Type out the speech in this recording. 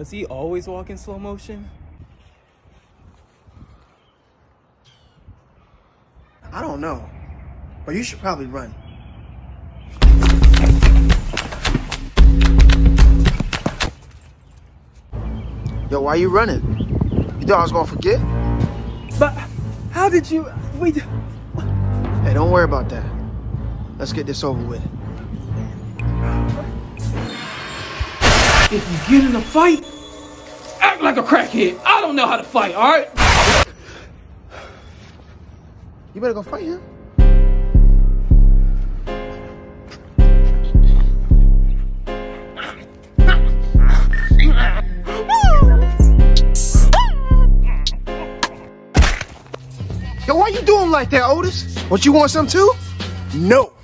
Does he always walk in slow motion? I don't know, but you should probably run. Yo, why you running? You thought I was gonna forget? But how did you... Wait... Hey, don't worry about that. Let's get this over with. If you get in a fight, act like a crackhead. I don't know how to fight, all right? You better go fight him. Yo, why you doing like that, Otis? What, you want some too? No.